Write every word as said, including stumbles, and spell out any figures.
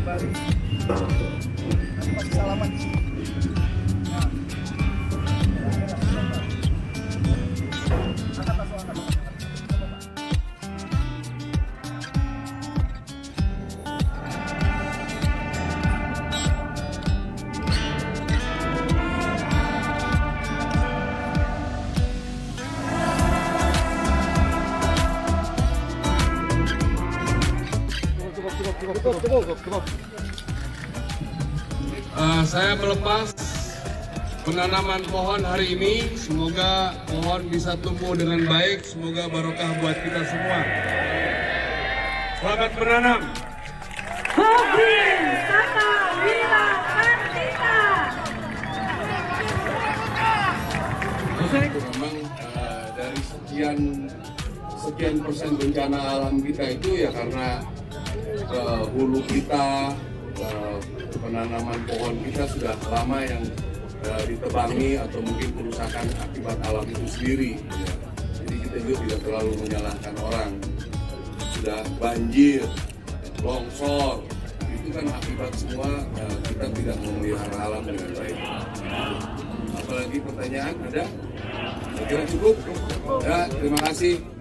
kembali. Nanti masih salaman di sini. Uh, saya melepas penanaman pohon hari ini. Semoga pohon bisa tumbuh dengan baik. Semoga barokah buat kita semua. Selamat menanam. Hobin Saka Wira Kartika. Memang uh, dari sekian sekian persen bencana alam kita itu ya karena uh, hulu kita, uh, penanaman pohon kita sudah lama yang uh, ditebangi atau mungkin kerusakan akibat alam itu sendiri. Ya. Jadi kita juga tidak terlalu menyalahkan orang. Sudah banjir, longsor, itu kan akibat semua uh, kita tidak memelihara alam dengan baik. Apalagi pertanyaan ada? Saya kira cukup. Ya, terima kasih.